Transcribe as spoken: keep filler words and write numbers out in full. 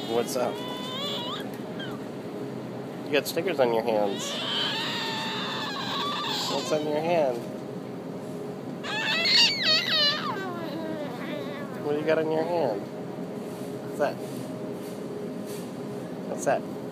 What's up? You got stickers on your hands. What's on your hand? What do you got on your hand? What's that? What's that?